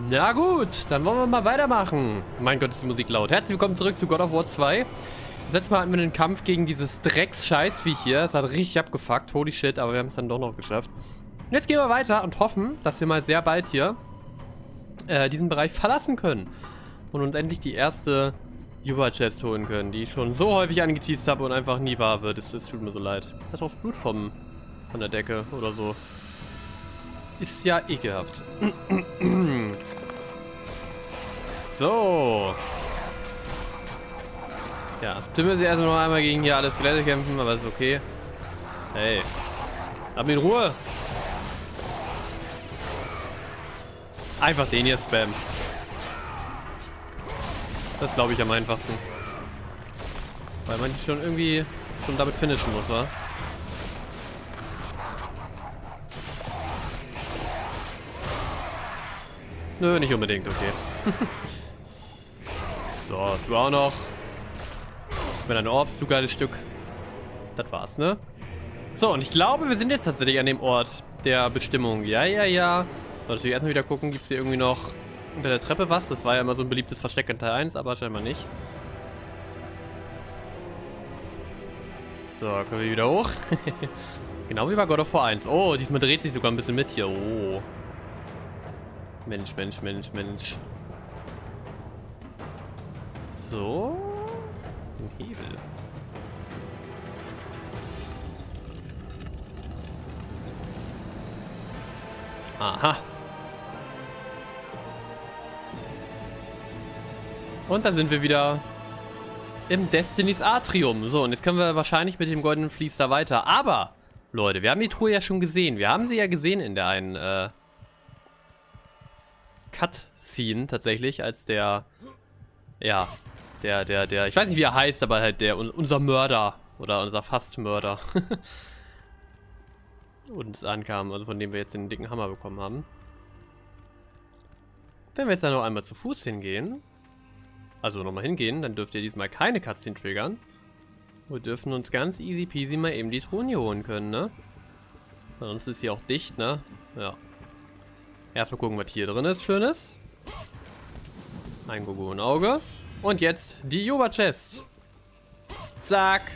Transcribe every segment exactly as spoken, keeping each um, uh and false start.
Na gut, dann wollen wir mal weitermachen. Mein Gott, ist die Musik laut. Herzlich willkommen zurück zu God of War zwei. Das letzte Mal hatten wir den Kampf gegen dieses Drecks-Scheißviech hier. Es hat richtig abgefuckt. Holy shit, aber wir haben es dann doch noch geschafft. Und jetzt gehen wir weiter und hoffen, dass wir mal sehr bald hier äh, diesen Bereich verlassen können. Und uns endlich die erste Yuba-Chest holen können, die ich schon so häufig angeteased habe und einfach nie wahr wird. Es tut mir so leid. Da drauf Blut vom, von der Decke oder so. Ist ja ekelhaft. So. Ja, Tim will sich erstmal noch einmal gegen hier alle Skelette kämpfen, aber ist okay. Hey. Lass mich in Ruhe. Einfach den hier spammen. Das glaube ich am einfachsten. Weil man schon irgendwie schon damit finishen muss, wa? Nö, nicht unbedingt, okay. So, du auch noch. Mit einem Orbs, du geiles Stück. Das war's, ne? So, und ich glaube, wir sind jetzt tatsächlich an dem Ort der Bestimmung. Ja, ja, ja. So, natürlich erstmal wieder gucken, gibt es hier irgendwie noch unter der Treppe was? Das war ja immer so ein beliebtes Versteck in Teil eins, aber scheinbar nicht. So, können wir wieder hoch. Genau wie bei God of War eins. Oh, diesmal dreht sich sogar ein bisschen mit hier. Oh. Mensch, Mensch, Mensch, Mensch. So. Ein Hebel. Aha. Und da sind wir wieder im Destiny's Atrium. So, und jetzt können wir wahrscheinlich mit dem goldenen Vlies da weiter. Aber, Leute, wir haben die Truhe ja schon gesehen. Wir haben sie ja gesehen in der einen, äh, Cut-Scene tatsächlich, als der, ja, der, der, der, ich weiß nicht, wie er heißt, aber halt der, unser Mörder oder unser Fastmörder uns ankam, also von dem wir jetzt den dicken Hammer bekommen haben. Wenn wir jetzt dann noch einmal zu Fuß hingehen, also nochmal hingehen, dann dürft ihr diesmal keine Cutscene triggern. Wir dürfen uns ganz easy peasy mal eben die Truhen hier holen können, ne? Sonst ist hier auch dicht, ne? Ja. Erstmal gucken, was hier drin ist, Schönes. Ein Gogo und Auge. Und jetzt die Yuba-Chest. Zack.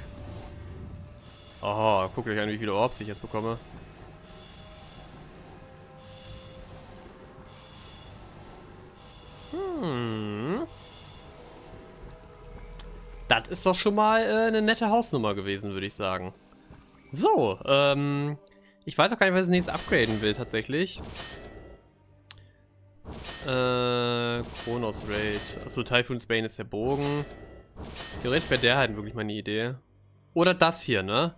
Oh, guckt euch an, wie viele Orbs ich jetzt bekomme. Hm. Das ist doch schon mal äh, eine nette Hausnummer gewesen, würde ich sagen. So, ähm... ich weiß auch gar nicht, was ich nächstes upgraden will, tatsächlich. Äh, Kronos Raid. Achso, Typhoon's Bane ist der Bogen. Theoretisch wäre der halt wirklich meine Idee. Oder das hier, ne?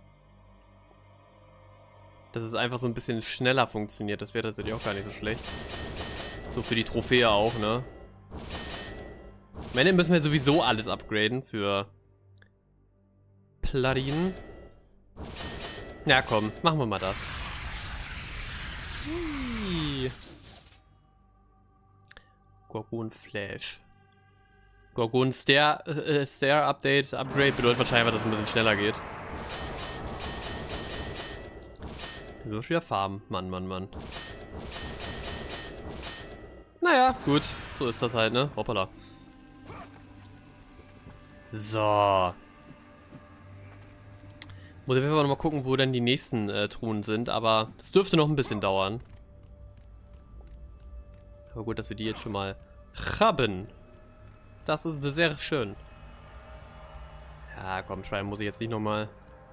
Dass es einfach so ein bisschen schneller funktioniert. Das wäre tatsächlich auch gar nicht so schlecht. So für die Trophäe auch, ne? Am Ende müssen wir sowieso alles upgraden für Platin. Ja, komm, machen wir mal das. Hui. Gorgon Flash. Gorgon Stair, äh, Stair Update, Upgrade bedeutet wahrscheinlich, dass es ein bisschen schneller geht. So schwer farmen. Mann, Mann, Mann. Naja, gut. So ist das halt, ne? Hoppala. So. Muss ich einfach noch mal gucken, wo denn die nächsten äh, Truhen sind, aber das dürfte noch ein bisschen dauern. Aber gut, dass wir die jetzt schon mal haben. Das ist sehr schön. Ja, komm, Schwein muss ich jetzt nicht nochmal.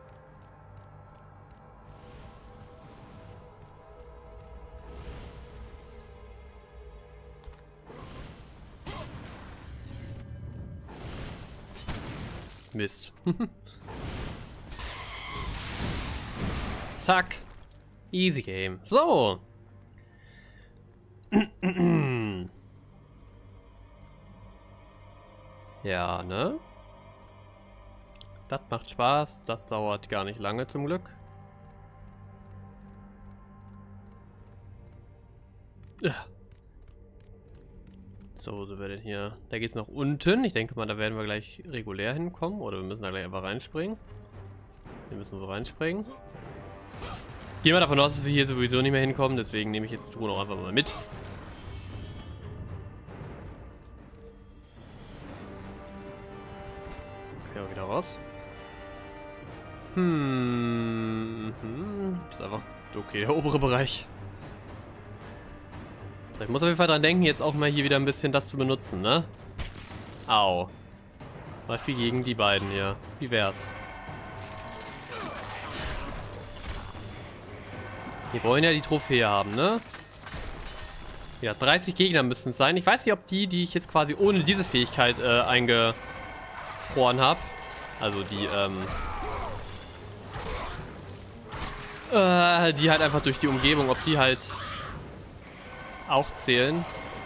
Mist. Zack. Easy Game. So. Ja, ne? Das macht Spaß. Das dauert gar nicht lange zum Glück. Ja. So, wo sind wir denn hier? Da geht's nach unten. Ich denke mal, da werden wir gleich regulär hinkommen. Oder wir müssen da gleich einfach reinspringen. Hier müssen wir so reinspringen. Gehen wir davon aus, dass wir hier sowieso nicht mehr hinkommen. Deswegen nehme ich jetzt die Truhe noch einfach mal mit. raus. Hm. hm. Ist einfach okay, der obere Bereich. So, ich muss auf jeden Fall dran denken, jetzt auch mal hier wieder ein bisschen das zu benutzen, ne? Au. Zum Beispiel gegen die beiden hier. Wie wär's? Wir wollen ja die Trophäe haben, ne? Ja, dreißig Gegner müssen es sein. Ich weiß nicht, ob die, die ich jetzt quasi ohne diese Fähigkeit äh, eingefroren habe, also die, ähm, äh, die halt einfach durch die Umgebung, ob die halt auch zählen.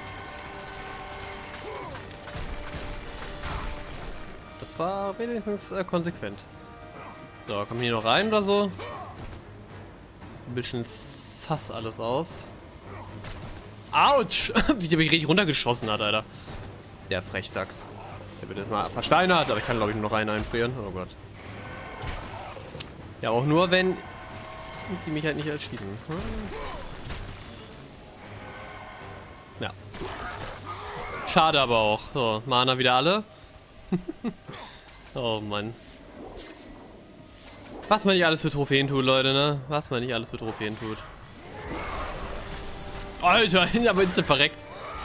Das war wenigstens äh, konsequent. So, kommen hier noch rein oder so? Sieht ein bisschen sass alles aus. Autsch! Wie der mich richtig runtergeschossen hat, Alter. Der Frechdachs. Der wird jetzt mal versteinert, aber ich kann, glaube ich, nur noch einen einfrieren. Oh Gott. Ja, auch nur, wenn die mich halt nicht erschießen. Hm. Ja. Schade aber auch. So, Mana wieder alle. Oh Mann. Was man nicht alles für Trophäen tut, Leute, ne? Was man nicht alles für Trophäen tut. Alter, aber instant verreckt.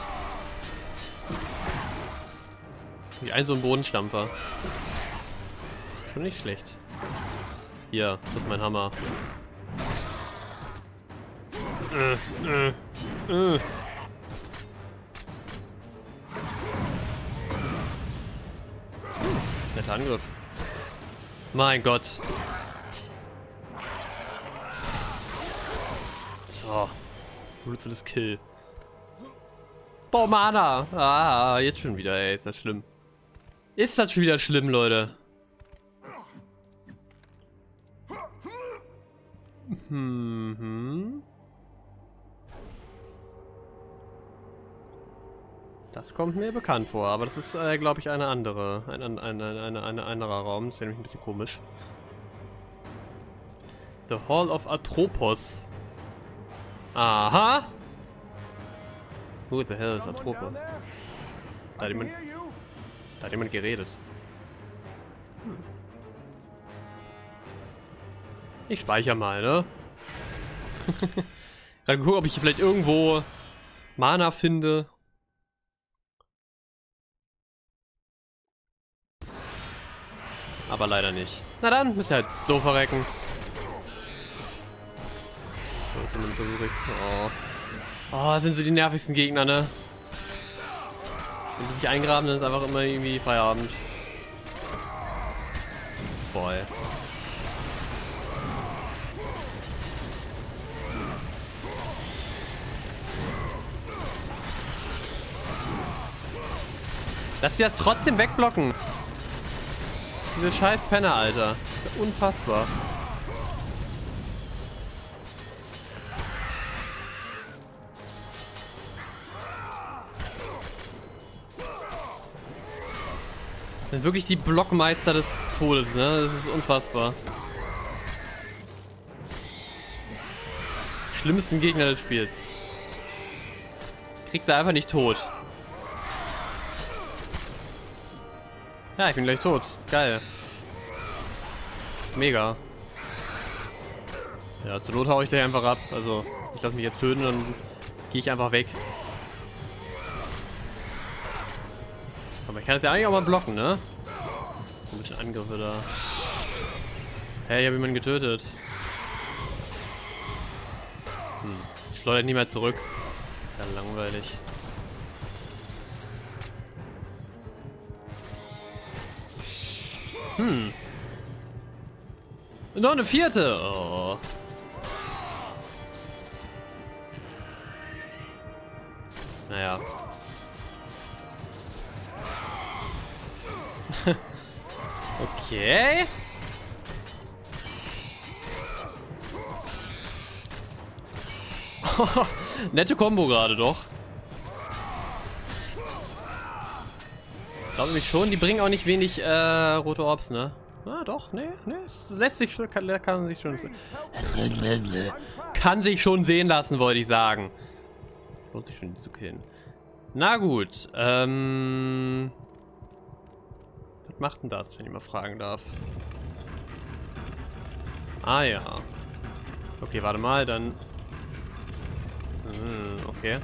Wie ein so ein Bodenstampfer. Schon nicht schlecht. Hier, das ist mein Hammer. Äh, äh, äh. Netter Angriff. Mein Gott. So. Ruthless Kill. Boah, Mana. Ah, jetzt schon wieder, ey. Ist das schlimm. Ist das schon wieder schlimm, Leute. Mhm. Das kommt mir bekannt vor, aber das ist, äh, glaube ich, eine andere. Ein, ein, ein, ein, ein anderer Raum. Das wäre nämlich ein bisschen komisch. The Hall of Atropos. Aha! Who the hell ist Atropos? Da hat jemand, da hat jemand geredet. Hm. Ich speichere mal, ne? Gerade gucken, ob ich hier vielleicht irgendwo Mana finde. Aber leider nicht. Na dann, müssen wir halt so verrecken. Oh. Oh, das sind so die nervigsten Gegner, ne? Wenn die sich eingraben, dann ist einfach immer irgendwie Feierabend. Boy. Dass sie das trotzdem wegblocken. Diese scheiß Penner, Alter. Das ist ja unfassbar. Sind wirklich die Blockmeister des Todes, ne? Das ist unfassbar. Schlimmsten Gegner des Spiels. Kriegst du einfach nicht tot. Ja, ich bin gleich tot. Geil. Mega. Ja, zur Not hau ich dich einfach ab. Also, ich lasse mich jetzt töten und gehe ich einfach weg. Aber ich kann das ja eigentlich auch mal blocken, ne? Ein bisschen Angriffe da. Hey, ich habe jemanden getötet. Hm. Ich schleudere nie mehr zurück. Ist ja langweilig. Hm. Noch eine vierte. Oh. Naja. Okay. Nette Kombo gerade doch. Glaube ich schon. Die bringen auch nicht wenig äh, rote Orbs, ne? Ah, doch, ne, ne, es lässt sich schon, kann, kann sich schon kann sich schon sehen lassen, wollte ich sagen. Lohnt sich schon, die zu killen. Na gut, ähm, was macht denn das, wenn ich mal fragen darf? Ah ja. Okay, warte mal, dann... Hm, okay.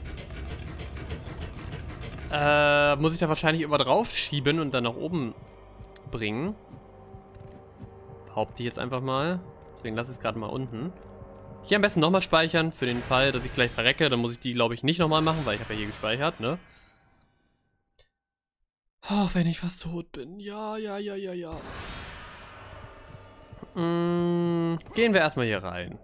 Äh, muss ich da wahrscheinlich immer drauf schieben und dann nach oben bringen. Behaupte ich jetzt einfach mal. Deswegen lasse ich es gerade mal unten. Hier am besten nochmal speichern, für den Fall, dass ich gleich verrecke. Dann muss ich die, glaube ich, nicht nochmal machen, weil ich habe ja hier gespeichert, ne? Ach, wenn ich fast tot bin. Ja, ja, ja, ja, ja. Mm, gehen wir erstmal hier rein.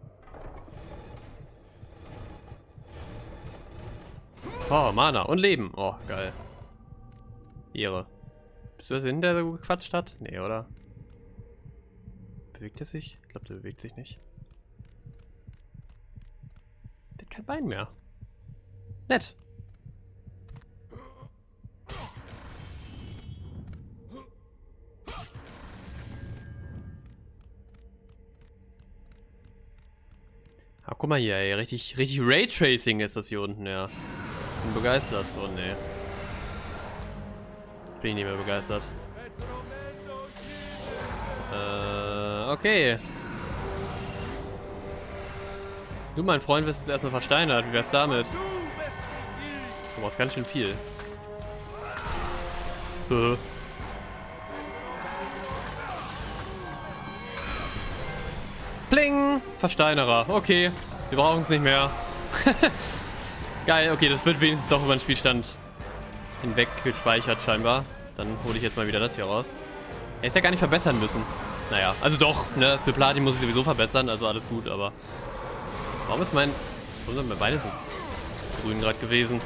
Oh, Mana und Leben. Oh, geil. Ehre. Bist du das hin, der so gequatscht hat? Nee, oder? Bewegt er sich? Ich glaube, der bewegt sich nicht. Der hat kein Bein mehr. Nett. Ah, guck mal hier, ey. Richtig, richtig Raytracing ist das hier unten, ja. Bin begeistert. Oh, nee. Bin ich nicht mehr begeistert. Äh, okay. Du, mein Freund, wirst jetzt erstmal versteinert. Wie wär's damit? Du brauchst ganz schön viel. Äh. Pling! Versteinerer. Okay. Wir brauchen es nicht mehr. Geil, okay, das wird wenigstens doch über den Spielstand hinweg gespeichert scheinbar. Dann hole ich jetzt mal wieder das hier raus. Er ist ja gar nicht verbessern müssen. Naja, also doch, ne? Für Platin muss ich sowieso verbessern, also alles gut, aber... Warum ist mein... Warum sind meine Beine so grün gerade gewesen?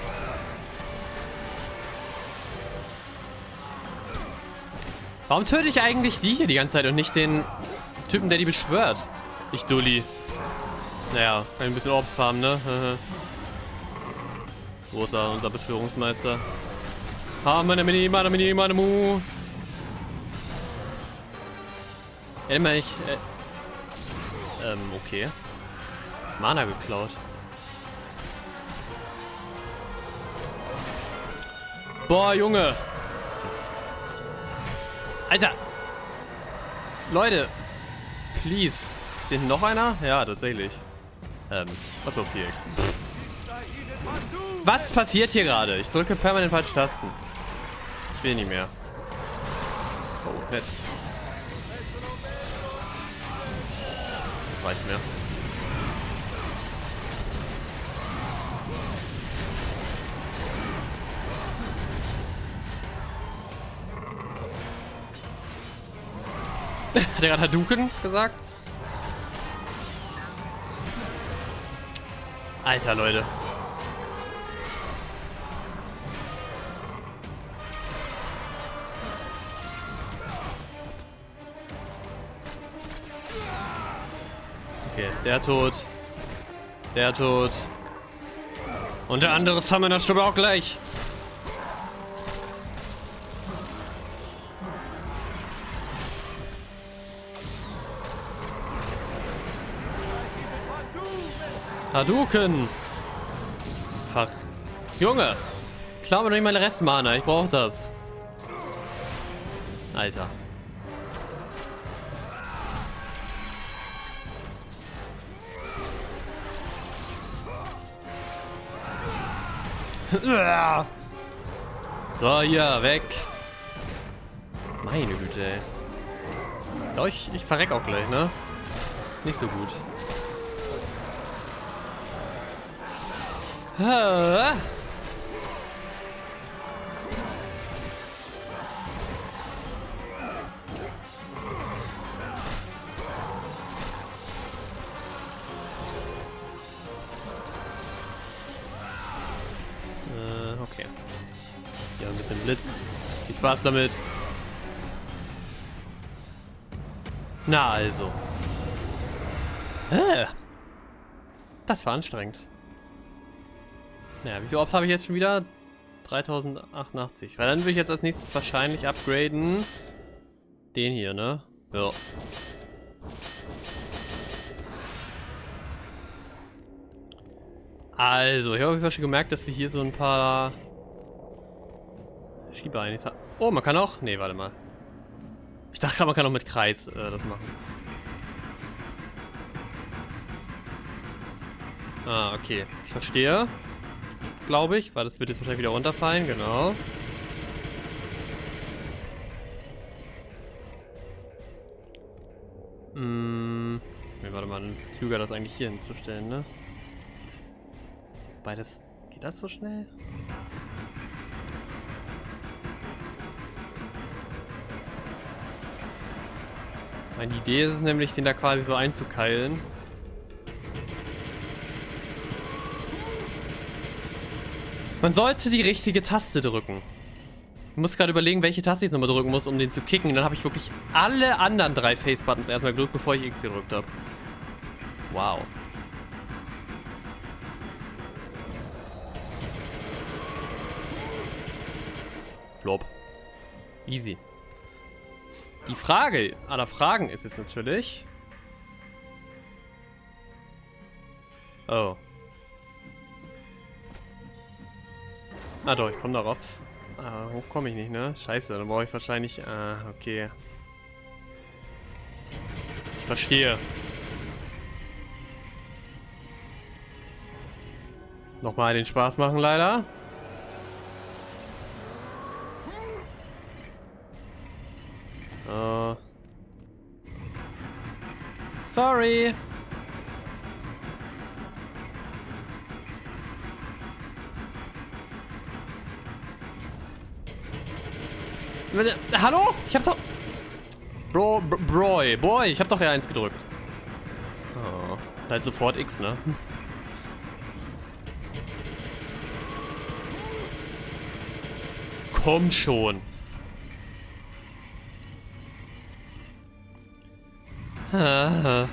Warum töte ich eigentlich die hier die ganze Zeit und nicht den Typen, der die beschwört? Ich Dulli. Naja, ein bisschen Orbs farmen, ne? Großer, unser Beschwörungsmeister. Ha, meine Mini, meine Mini, meine Mu. Ja, immer ich. Äh, ähm, okay. Mana geklaut. Boah, Junge. Alter. Leute. Please. Ist hier noch einer? Ja, tatsächlich. Ähm, was auf hier? Was passiert hier gerade? Ich drücke permanent falsche Tasten. Ich will nicht mehr. Oh, nett. Das reicht mir. Hat er gerade Hadouken gesagt? Alter, Leute. Okay, der tot. Der tot. Und der andere Summoner stirbt auch gleich. Hadouken! Fuck. Junge! Klau mir doch nicht meine Restmana, ich brauch das. Alter. So, hier, weg. Meine Güte, ey. Doch, ich, ich verreck auch gleich, ne? Nicht so gut. Ah. Äh, okay. Ja, ein bisschen Blitz. Viel Spaß damit. Na also. Äh. Das war anstrengend. Naja, wie viel Orbs habe ich jetzt schon wieder? dreitausendachundachtzig. Weil dann will ich jetzt als nächstes wahrscheinlich upgraden. Den hier, ne? Ja. Also, ich habe auf jeden Fall schon gemerkt, dass wir hier so ein paar Schieber eigentlich haben. Oh, man kann auch... Nee, warte mal. Ich dachte, man kann auch mit Kreis äh, das machen. Ah, okay. Ich verstehe. Glaube ich, weil das wird jetzt wahrscheinlich wieder runterfallen, genau. Hm. Nee, warte mal, dann ist es klüger, das eigentlich hier hinzustellen, ne? Wobei das. Geht das so schnell? Meine Idee ist es nämlich, den da quasi so einzukeilen. Man sollte die richtige Taste drücken. Ich muss gerade überlegen, welche Taste ich jetzt nochmal drücken muss, um den zu kicken. Und dann habe ich wirklich alle anderen drei Face-Buttons erstmal gedrückt, bevor ich X gedrückt habe. Wow. Flop. Easy. Die Frage aller Fragen ist jetzt natürlich... Oh. Ah doch, ich komme darauf. Ah, hoch komme ich nicht, ne? Scheiße, dann brauche ich wahrscheinlich... Ah, okay. Ich verstehe. Nochmal den Spaß machen, leider. Uh. Sorry. Hallo? Ich hab doch... Bro, bro, Broy, Boy, ich hab doch R eins gedrückt. Oh, halt sofort X, ne? Komm schon. Ah.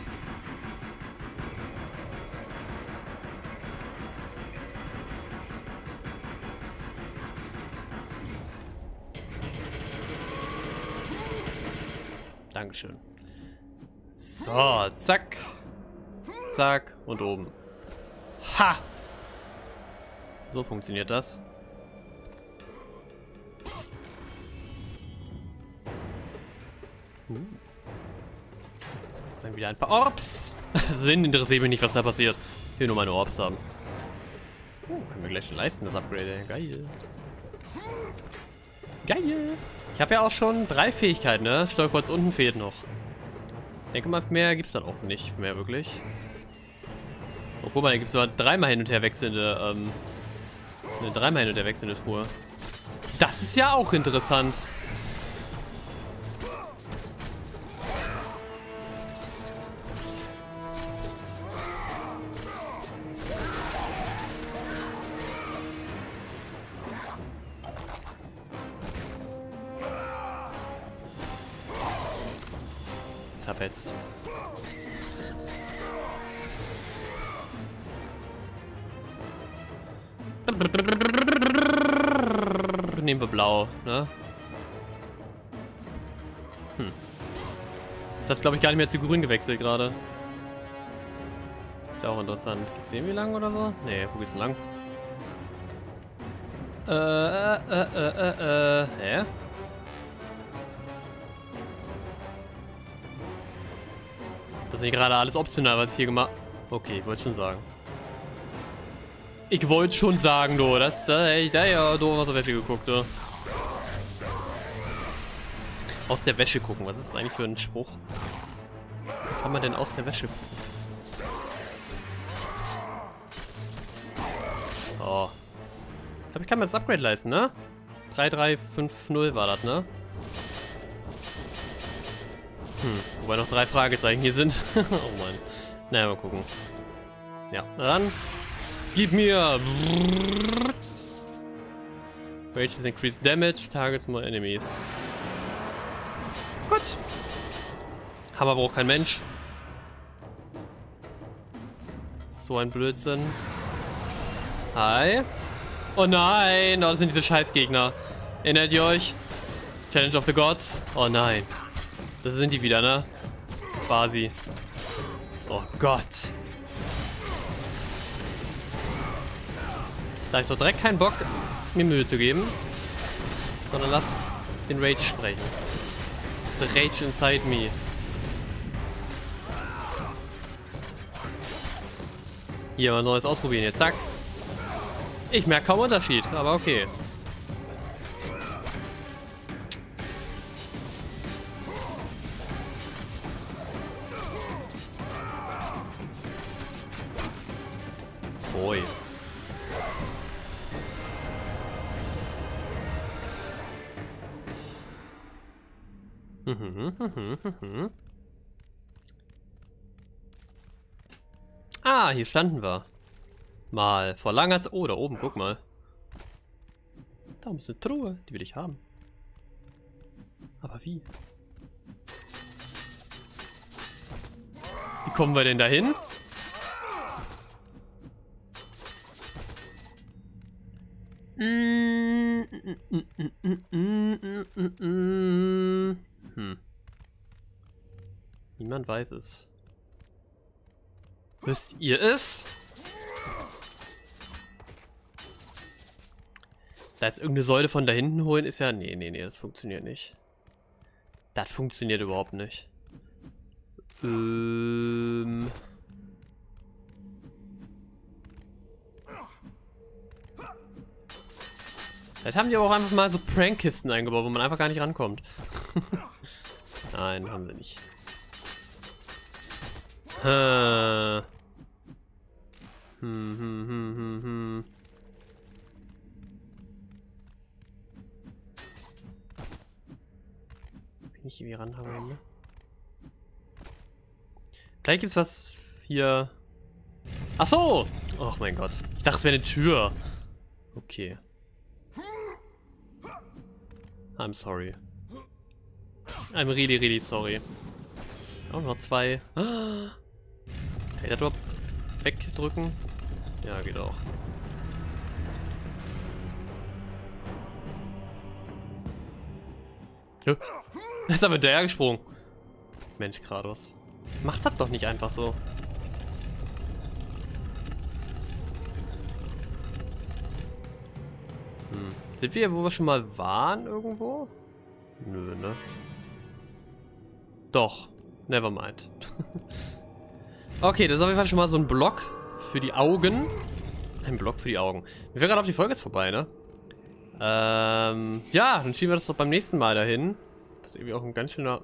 Dankeschön. So, zack. Zack und oben. Ha! So funktioniert das. Uh. Dann wieder ein paar Orbs. Sinn interessiert mich nicht, was da passiert. Ich will nur meine Orbs haben. Uh, können wir gleich schon leisten, das Upgrade. Geil. Geil. Ich habe ja auch schon drei Fähigkeiten, ne? Steuerkreuz unten fehlt noch. Ich denke mal, mehr gibt es dann auch nicht mehr wirklich. Oh, guck mal, da gibt es sogar dreimal hin und her wechselnde, ähm, eine dreimal hin und her wechselnde Truhe. Das ist ja auch interessant. Zerfetzt. Nehmen wir blau, ne? Hm. Jetzt hat es, glaube ich, gar nicht mehr zu grün gewechselt gerade. Ist ja auch interessant. Geht's irgendwie lang oder so? Nee, wo geht's denn lang? Äh, äh, äh, äh, äh, hä? Das ist nicht gerade alles optional, was ich hier gemacht habe. Okay, ich wollte schon sagen. Ich wollte schon sagen, du. Das, äh, ich da ja doof aus der Wäsche geguckt, du. Aus der Wäsche gucken. Was ist das eigentlich für ein Spruch? Wie kann man denn aus der Wäsche gucken? Oh. Ich glaube, ich kann mir das Upgrade leisten, ne? drei drei fünf null war das, ne? Hm, wobei noch drei Fragezeichen hier sind. Oh Mann. Naja, mal gucken. Ja, dann gib mir. Rage is increased damage, targets more enemies. Gut. Hammer braucht kein Mensch. So ein Blödsinn. Hi. Oh nein, oh, das sind diese Scheißgegner. Erinnert ihr euch? Challenge of the Gods? Oh nein. Das sind die wieder, ne? Quasi. Oh Gott. Da hab ich doch direkt keinen Bock, mir Mühe zu geben. Sondern lass den Rage sprechen. The rage inside me. Hier mal Neues ausprobieren jetzt, zack. Ich merke kaum Unterschied, aber okay. Oi. Mhm, mhm, mhm. Ah, hier standen wir. Mal vor langer Zeit. Oh, da oben, guck mal. Da ist eine Truhe, die will ich haben. Aber wie? Wie kommen wir denn dahin? Hm. Niemand weiß es. Wisst ihr es? Da jetzt irgendeine Säule von da hinten holen ist ja... Nee, nee, nee, das funktioniert nicht. Das funktioniert überhaupt nicht. Ähm... Vielleicht haben die aber auch einfach mal so Prankkisten eingebaut, wo man einfach gar nicht rankommt. Nein, haben sie nicht. Hm, hm, hm, hm, hm. Bin ich irgendwie ranhauen, ne? Gleich gibt's was hier. Ach so! Oh mein Gott. Ich dachte, es wäre eine Tür. Okay. I'm sorry. I'm really, really sorry. Auch noch zwei. Kann ich das überhaupt wegdrücken? Ja, geht auch. Ja. Da ist aber hinterher gesprungen. Mensch, Kratos. Mach das doch nicht einfach so. Hm. Sind wir hier, wo wir schon mal waren, irgendwo? Nö, ne? Doch. Nevermind. Okay, das ist auf jeden Fall schon mal so ein Block für die Augen. Ein Block für die Augen. Mir fällt gerade auf, die Folge ist vorbei, ne? Ähm, ja, dann schieben wir das doch beim nächsten Mal dahin. Das ist irgendwie auch ein ganz schöner...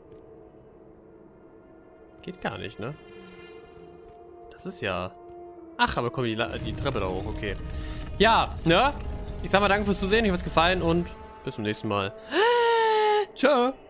Geht gar nicht, ne? Das ist ja... Ach, aber komm, die, La die Treppe da hoch, okay. Ja, ne? Ich sag mal danke fürs Zusehen, ich hoffe es gefallen und bis zum nächsten Mal. Ciao!